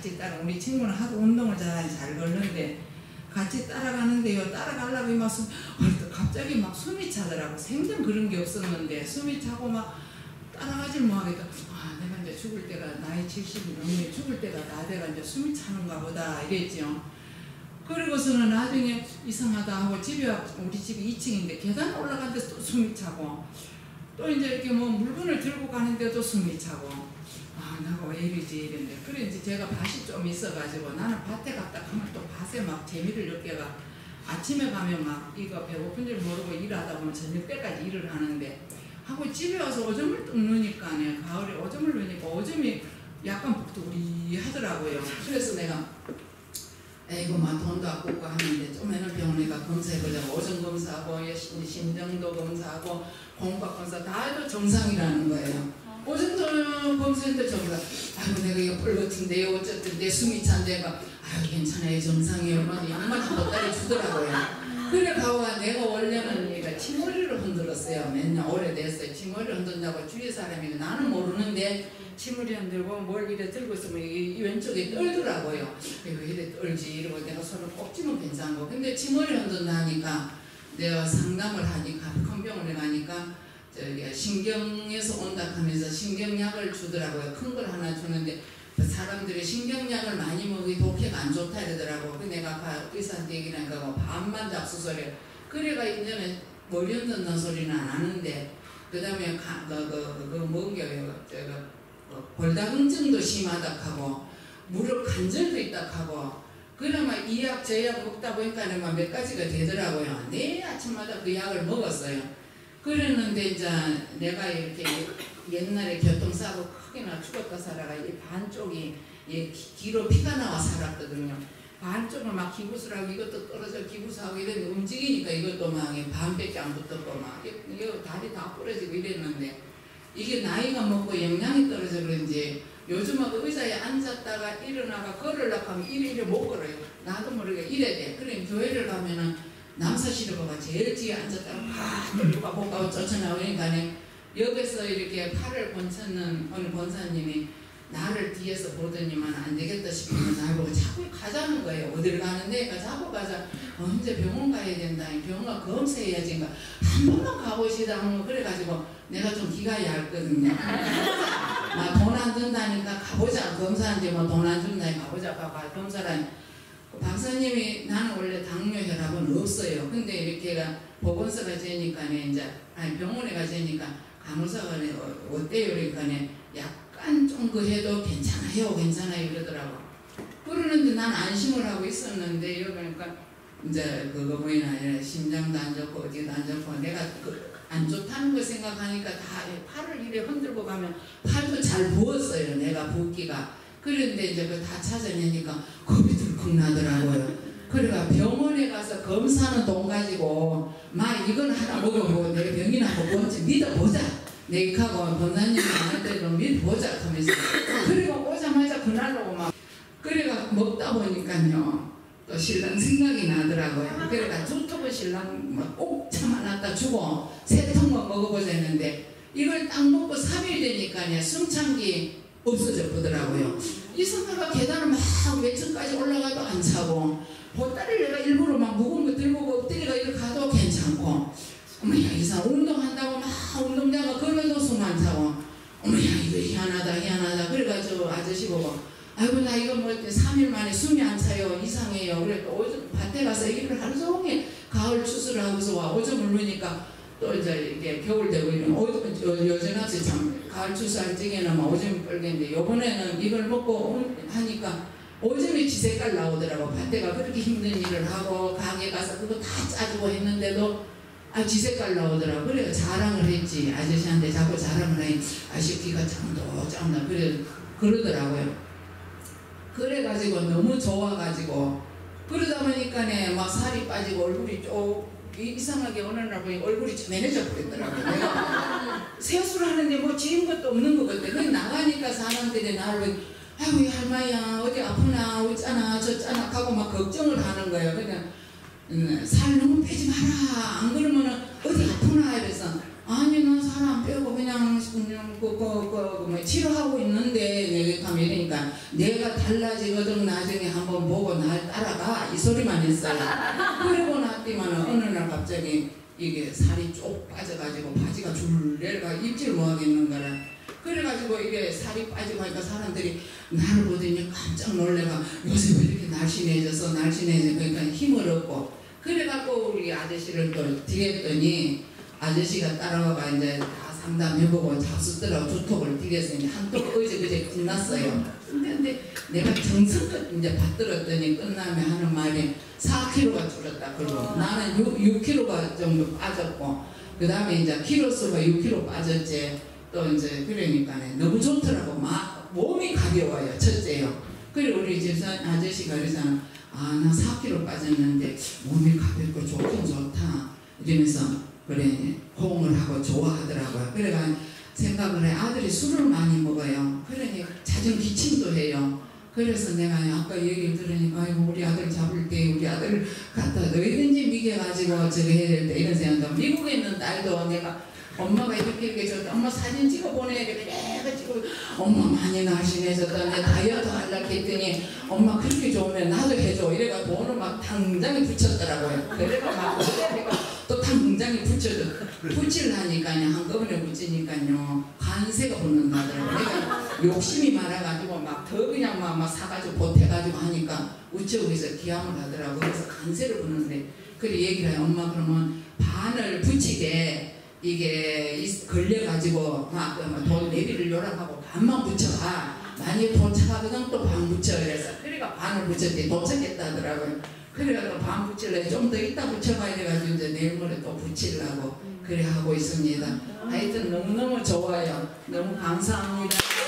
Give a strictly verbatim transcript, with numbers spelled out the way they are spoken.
같이 따라 우리 친구는 하도 운동을 잘, 잘 걷는데 같이 따라가는데요. 따라가려고 막 숨, 갑자기 막 숨이 차더라고. 생전 그런 게 없었는데 숨이 차고 막 따라가질 뭐하겠다. 아, 내가 이제 죽을 때가 나이 칠십이 넘네. 죽을 때가 다 돼가 이제 숨이 차는가 보다 이랬죠. 그리고서는 나중에 이상하다 하고 집에 우리 집이 이 층인데 계단 올라가는데 또 숨이 차고 또 이제 이렇게 뭐 물건을 들고 가는데도 숨이 차고 아, 나가 왜 이러지 이랬는데 그래 이제 제가 밭이 좀 있어가지고 나는 밭에 갔다 하면 또 밭에 막 재미를 느껴가 아침에 가면 막 이거 배고픈 줄 모르고 일하다 보면 저녁 때까지 일을 하는데 하고 집에 와서 오줌을 뚝 넣으니까 가을에 오줌을 넣으니까 오줌이 약간 북두리 하더라고요. 그래서 내가 에이고 막 돈도 아깝고 하는데 좀에는 병원에 가 검사해보자고 오줌 검사하고 심정도 검사하고 공박 검사 다 해도 정상이라는 거예요. 오줌도 검사했는데 정상. 아이고 내가 이거 뻘겋은데요 어쨌든 내 숨이 찬데 가 아유 괜찮아요 정상이에요. 양말 보따리 주더라고요. 그래 가와 내가 원래는 얘가 치머리를 흔들었어요. 맨날 오래됐어요. 치머리를 흔든다고 주위 사람이 나는 모르는데 치머리 흔들고 뭘 이래 들고 있으면 이 왼쪽에 떨더라고요. 이거 이래 떨지 이러고 내가 손을 꼽지면 괜찮고 근데 치머리 흔든다 하니까 내가 상담을 하니까 큰 병원에 가니까 저기 신경에서 온다 하면서 신경약을 주더라고요. 큰 걸 하나 주는데 사람들이 신경약을 많이 먹이 독해가 안 좋다 이러더라고. 그 내가 아까 의사한테 얘기를 하니까 반만 잡수소리. 그래가 이제는 머리 흔든다는 소리는 안 하는데 그 다음에 그, 그, 그, 뭔 게요. 골다공증도 심하다 하고 무릎 관절도 있다 하고 그러면 이 약 저 약 먹다 보니까 몇 가지가 되더라고요. 내 아침마다 그 약을 먹었어요. 그랬는데 이제 내가 이렇게 옛날에 교통사고 크게나 죽었다 살아가 이 반쪽이 이 뒤로 피가 나와 살았거든요. 반쪽을 막 기부스라고 이것도 떨어져 기부스하고 이랬는데 움직이니까 이것도 막 반밖에 안 붙었고 막 이거 다리 다 부러지고 이랬는데 이게 나이가 먹고 영양이 떨어져 그런지 요즘은 의자에 앉았다가 일어나가 걸으려고 하면 이래 이래 못 걸어요. 나도 모르게 이래 돼. 그래 교회를 가면은 남사시로가 제일 뒤에 앉았다가 막 누가 못 가고 쫓아나오니까 여기서 이렇게 팔을 건쳤는 어느 권사님이 나를 뒤에서 보더니만 안 되겠다 싶으면 날 보고 자꾸 가자는 거예요. 어딜 가는데 그러니까 자꾸 가자. 어, 이제 병원 가야 된다. 병원 검사해야지. 그러니까 한 번만 가보시다 하면 그래가지고 내가 좀 기가 얇거든요. 나 돈 안 든다니까 가보자. 검사한테 뭐 돈 안 준다니까 가보자. 가 검사라니. 박사님이 나는 원래 당뇨 혈압은 없어요. 근데 이렇게 보건소가 되니까 이제 아니 병원에 가자니까 간호사가 어때요? 그러니까 약간 좀 그 해도 괜찮아요, 괜찮아요 이러더라고. 그러는데 난 안심을 하고 있었는데 여기 그러니까 이제 그거 뭐냐 심장도 안 좋고 어디도 안 좋고 내가 그 안 좋다는 거 생각하니까 다 팔을 이래 흔들고 가면 팔도 잘 부었어요. 내가 붓기가. 그런데 이제 그 다 찾아내니까 겁이 들컥 나더라고요. 그래가 병원에 가서 검사는 돈 가지고 막 이건 하나 먹어보고 내가 병이나 먹었지 믿어보자. 내가 하고 권사님이 할 때도 믿어보자 하면서 그리고 오자마자 그날로 막 그래가 먹다 보니까요 또 신랑 생각이 나더라고요. 그래가 두 통을 신랑 꼭 참아놨다 주고 세 통만 먹어보자 했는데 이걸 딱 먹고 삼 일 되니까 숨참기 없어져 보더라고요. 이상하가 계단을 막 몇 층까지 올라가도 안 차고 보따리를 내가 일부러 막 무거운 거 들고 엎드리가 이렇게 가도 괜찮고 어머야 이 사람 운동한다고 막 운동장가 걸어도 숨 안 차고 어머야 이거 희한하다 희한하다 그래가지고 아저씨 보고 아이고 나 이거 뭐 삼 일 만에 숨이 안 차요 이상해요. 그래 또 오줌 밭에 가서 일을 하루 종일 가을 추수를 하고서 와 오줌을 누니까 또 이제 이게 겨울 되고 이런 요즘같이 참 가을 추수할 적에는 막 오줌이 뻘겠는데 요번에는 이걸 먹고 하니까 오줌이 지색깔 나오더라고. 밭에가 그렇게 힘든 일을 하고 가게 가서 그거 다 짜주고 했는데도 아 지색깔 나오더라고. 그래 자랑을 했지. 아저씨한테 자꾸 자랑을 해. 아저씨 귀가 짱도 짱나 그래 그러더라고요. 그래가지고 너무 좋아가지고 그러다 보니까 막 살이 빠지고 얼굴이 쭉 이상하게 어느 날 보니 얼굴이 매너져 버리더라고요. 내가 세수를 하는데 뭐 지은 것도 없는 것 같아. 그냥 나가니까 사람들이 나를 아이고 이 할머니야 어디 아프나 어쩌나 저쩌나 하고 막 걱정을 하는 거예요. 그냥 음, 살 너무 빼지 마라. 안 그러면은 어디 아프나 이래서 아니 난 살 안 빼고 그냥 그냥 그, 그, 그, 그, 뭐 치료하고 있는데 내가 가면 이러니까 내가 달라지고 가 이 소리만 했어요. 그러고 났더만 어느 날 갑자기 이게 살이 쭉 빠져가지고 바지가 줄 내려가 입질 못하겠는 거라. 그래가지고 이게 살이 빠지고 하니까 사람들이 나를 보더니 깜짝 놀래가 요새 왜 이렇게 날씬해져서 날씬해져 그러니까 힘을 얻고 그래갖고 우리 아저씨를 또 드렸더니 아저씨가 따라와가 이제 다 상담해보고 잡수더라고 두톡을 드렸으니 한톡 어제 그제 끝났어요. 근데, 근데 내가 정성껏 이제 받들었더니 끝나면 하는 말이 사 킬로그램가 줄었다 그러고 나는 육 킬로그램가 정도 빠졌고 그 다음에 이제 키로수가 육 킬로그램 빠졌지. 또 이제 그러니까 너무 좋더라고. 막 몸이 가벼워요. 첫째요. 그리고 우리 집사 아저씨가 그러잖아. 아, 나 사 킬로그램 빠졌는데 몸이 가볍고 좋긴 좋다. 이러면서 그래 호응을 하고 좋아하더라고요. 그래가 생각을 해. 아들이 술을 많이 먹어요. 그러니 잦은 기침도 해요. 그래서 내가 아까 얘기를 들으니까 아이고 우리 아들 잡을 때 우리 아들을 갖다 너희든지 미겨가지고 저거 해야 될 때 이런 생각도 미국에 있는 딸도 내가 엄마가 이렇게 이렇게 저 엄마 사진 찍어 보내 그래 가지고 엄마 많이 날씬해졌다 내 다이어트 하려고 했더니 엄마 그렇게 좋으면 나도 해줘 이래가 돈을 막 당장에 붙였더라고요. 그래가 막 내가 또 당장에 붙여줘 붙이려니까요 한꺼번에 붙이니까요 관세가 붙는다더라고요. 내가 욕심이 많아가지고 막 더 그냥 막, 막 사가지고 보태가지고 하니까 우체국에서 기함을 하더라고요. 그래서 관세를 붙는데 그래 얘기를 해요. 엄마 그러면 반을 붙이게 이게 걸려가지고 막 돈 내비를 요락하고 반만 붙여가 만약에 도착하거든 또 반 붙여 그래서 그래가 반을 붙였더니 도착했다 하더라고요. 그래가 또 반 붙일래 좀 더 이따 붙여가야 돼가지고 이제 내일 모레 또 붙이려고 그래 하고 있습니다. 하여튼 너무너무 좋아요. 너무 감사합니다.